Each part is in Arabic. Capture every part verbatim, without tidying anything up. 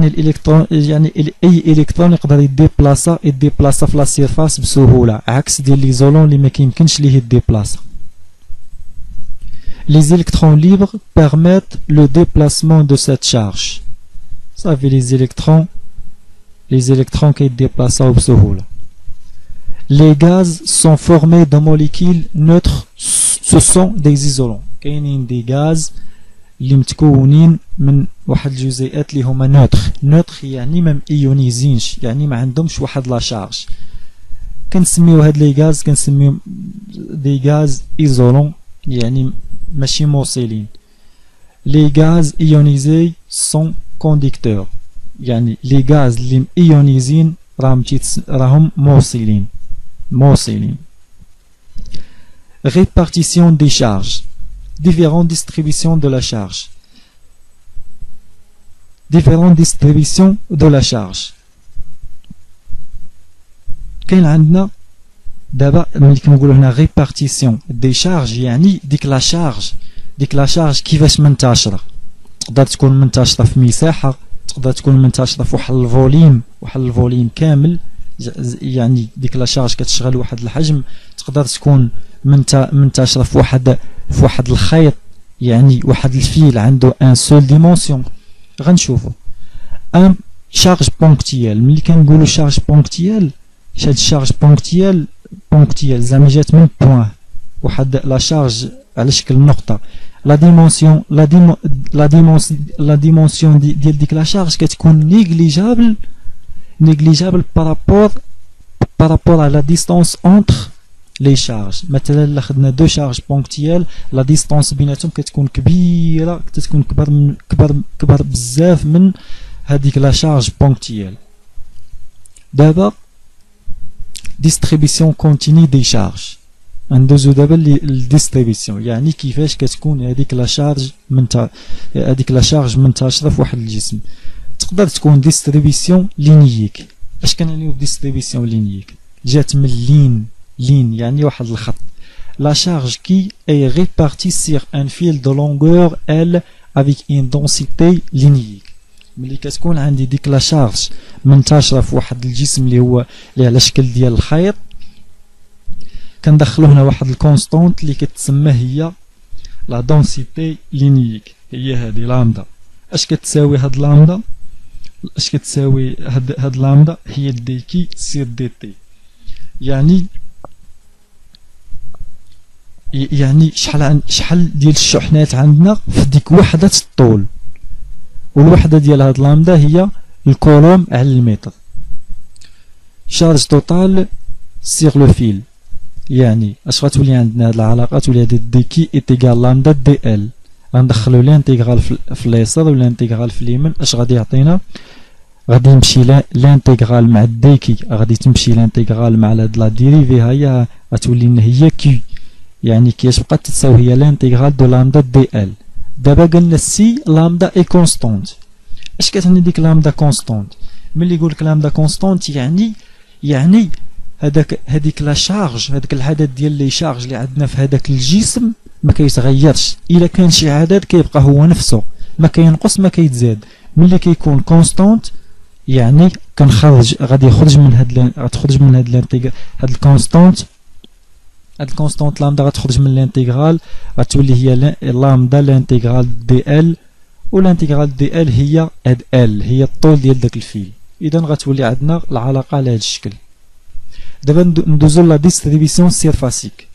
يعني الالكترون يعني اي الكترون يقدر يديبلاصا يديبلاصا في لا سيرفاس بسهوله، عكس ديال ليزولون اللي ما كيمكنش ليه يديبلاصا. Les électrons libres permettent le déplacement de cette charge. Ça fait les électrons les électrons qui se déplacent بسهوله. Les gaz sont formés de molécules neutres, ce sont des isolants. كاينين دي غاز اللي متكونين من واحد الجزيئات اللي هما نوتر. نوتر يعني ما مايونيزينش، يعني ما عندهمش واحد لا شارج. كنسميو هاد لي غاز كنسميو دي غاز ايزولون، يعني ماشي موصلين. لي غاز ايونيزي سون كونديكتور، يعني لي غاز اللي ايونيزين راهم راهم موصلين موصلين. Répartition des charges, différentes distributions de la charge, différentes distributions de la charge. كاين عندنا دابا ملي كنقولوا هنا ريبارتيسيون دي شارج، يعني ديك لا شارج ديك لا شارج كيفاش منتشره. تقدر تكون منتشره في مساحه، تقدر تكون منتشره في واحد الفوليم واحد الفوليم كامل، يعني ديك لا شارج كتشغل واحد الحجم. تقدر تكون منتشره في واحد في واحد الخيط، يعني واحد الفيل عنده ان سول ديمونسيون. غنشوفوا ان شارج بونكتيال. ملي كنقولوا شارج بونكتيال، هاد الشارج بونكتيال بونكتيال زعما جات من بوين، واحد لا شارج على شكل نقطه. لا ديمونسيون لا ديمون لا ديمونسيون لا ديمونسيون ديال ديك لا شارج كتكون نيغليجابل نيغليجابل بارابور بارابور على ديستونس اونتر لي شارج. مثلا الا خدنا دو شارج بونكتيال، لا ديستونس بيناتهم كتكون كبيره، كتكون كبر من كبر كبر بزاف من هذيك لا شارج بونكتيال. دابا ديستريبيسيون كونتيني دي شارج. ندوزو دابا للديستريبيسيون، يعني كيفاش كتكون هذيك لا شارج من هذيك لا شارج منتشره في واحد الجسم. تقدر تكون ديستريبيسيون لينييك. اش كنعنيو بديستريبيسيون لينييك؟ جات من لين لين يعني واحد الخط. La charge qui est répartie sur un fil de longueur L avec une densité linéique. ملي كتكون عندي ديك لا شارج منتشره في واحد الجسم اللي هو اللي على شكل ديال الخيط، كندخلو هنا واحد الكونستونت اللي كتسمى هي لا دونسيتي لينييك، هي هذه لامدا. اش كتساوي هاد لامدا؟ اش كتساوي هاد هاد لامدا؟ هي دي كي سير دي تي، يعني يعني شحال شحال ديال الشحنات عندنا في ديك وحده الطول، والوحده ديال هاد لامدا هي الكولوم على المتر. شارج توتال سيغ لو فيل، يعني اش غتولي عندنا هاد العلاقه؟ تولي هادي دي كي ايتيغال لامدا دي ال. غندخلو لانتيغرال في اليسار والانتيغرال في اليمين. اش غادي يعطينا؟ غادي يمشي لانتيغرال مع دي كي، غادي تمشي لانتيغرال مع هاد لا ديريفي، هي غتولي لنا هي كي، يعني كياش بقات تساوي هي لانتيغرال دو لامدا دي ال. دابا قلنا سي لامدا اي كونستونت. اش كتعني ديك لامدا كونستونت؟ ملي يقولك لامدا كونستونت يعني يعني هذاك هذيك لا شارج، هذاك العدد ديال لي شارج اللي عندنا في هذاك الجسم ما كيتغيرش. الا كان شي عدد كيبقى هو نفسه، ما كينقص ما كيتزاد. ملي كيكون كونستونت يعني كنخرج غادي يخرج من هاد غتخرج من هاد الانتيغرال، هاد الكونستونت هاد الكونستونت لامدا غتخرج من الانتيغرال، غتولي هي لامدا لانتيغرال دي ال، والانتيغرال دي ال هي هاد ال، هي الطول ديال داك الفيل. اذا غتولي عندنا العلاقه على هاد الشكل. دابا ندوزو لا ديستريبيسيون سيرفاسيك.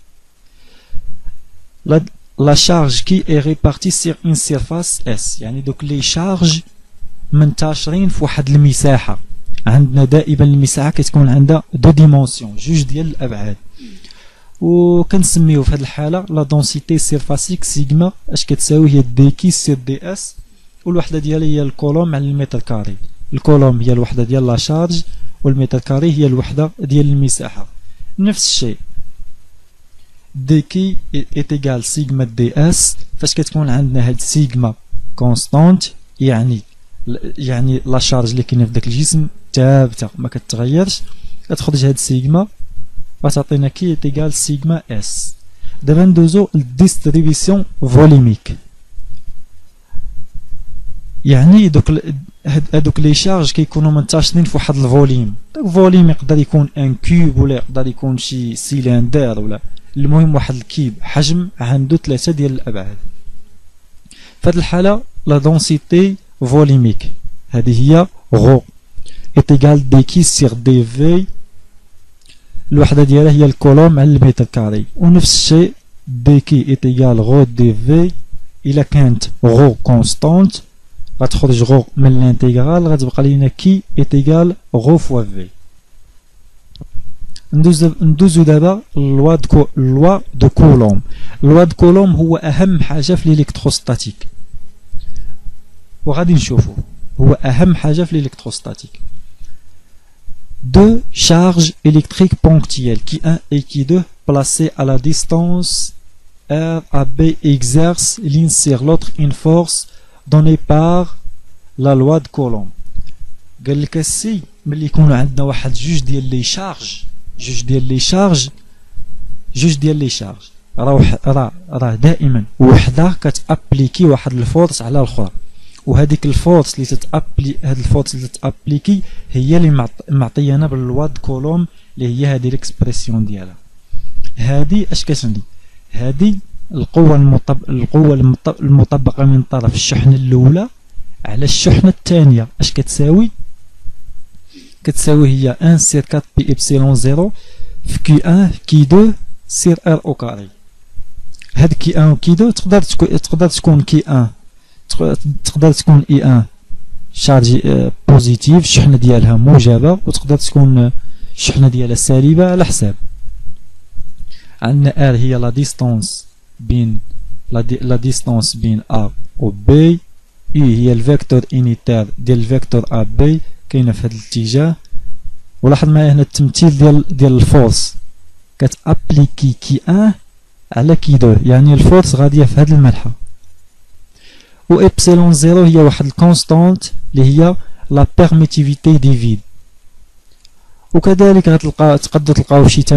لا لا شارج كي اي ريبارتي سير اون سيرفاس اس، يعني دوك لي شارج منتشرين في واحد المساحه. عندنا دائما المساحه كتكون عندها دو ديمونسيون، جوج ديال الابعاد، وكنسميو في هذه الحاله لا دونسيتي سيرفاسيك سيغما. اش كتساوي؟ هي دي كي سير دي اس، والوحده ديالها هي الكولوم على المتر كاري. الكولوم هي الوحده ديال لا شارج، والمتر كاري هي الوحده ديال المساحه. نفس الشيء دي كي ايتيغال سيغما دي اس. فاش كتكون عندنا هاد سيغما كونستانت، يعني يعني لا شارج اللي كاينه في داك الجسم ثابته ما كتغيرش، كتخرج هاد سيغما غتعطينا كي ايتيغال سيغما اس. دابا ندوزو للديستريبيسيون فوليميك. يعني دوك ال- هاد- هادوك لي شارج كيكونوا منتشرين في واحد الفوليوم. داك الفوليوم يقدر يكون ان كوب ولا يقدر يكون شي سيلندر ولا المهم واحد الكيب حجم عنده ثلاثة ديال الابعاد. في هاد الحاله لا دونسيتي فوليميك هذه هي غو est égal dq sur dv. الوحده ديالها هي الكولوم على المتر كاري، ونفس الشيء dq est égal غو dv. الا كانت غو كونستانت غتخرج غو من الانتيغرال، غتبقى لينا كي est égal غو فوا في. ندوز ندوزو دابا لوا دو لوا دو كولوم. لوا دو كولوم هو اهم حاجه في الالكتروستاتيك، وغادي نشوفو هو اهم حاجه في الالكتروستاتيك. Deux charges électriques ponctuelles qui un et qui deux placées à la distance R à B exercent l'une sur l'autre une force donnée par la loi de Coulomb. قال لك السي ملي يكونوا عندنا واحد جوج ديال لي شارج جوج ديال لي شارج جوج ديال لي شارج راه راه راه دائما وحده كتابليكي واحد الفورس على الاخرى، وهذيك الفورس اللي تتابلي هاد الفورس اللي تتابليكي هي اللي معطيانا باللوا د كولوم اللي هي هذه الاكسبرسيون ديالها. هذه اش كتعني؟ هذه القوه المطب... القوه المطب... المطبقه من طرف الشحنه الاولى على الشحنه الثانيه اش كتساوي؟ كتساوي هي واحد سير أربعة بي إبسيلون صفر في كي واحد كي اثنين سير ار او كاري. هاد كي واحد و كي اثنين تقدر تكون تقدر تكون كي واحد تقدر تكون اي واحد شارج بوزيتيف الشحنه ديالها موجبه، وتقدر تكون الشحنه ديالها سالبه على حساب. عندنا ار هي لا ديستانس بين لا ديستانس بين ا و بي، اي هي الفيكتور انيتير ديال الفيكتور ا بي كاينه في هذا الاتجاه. ولاحظ معايا هنا التمثيل ديال ديال الفورس كتابليكي كي واحد على كي اثنين، يعني الفورس غاديه في هذه الملحه. و إبسيلون صفر هي واحد الكونستانت اللي هي لا بيرميتيفيتي دي فيد. وكذلك غتلقى تقدروا تلقاو شي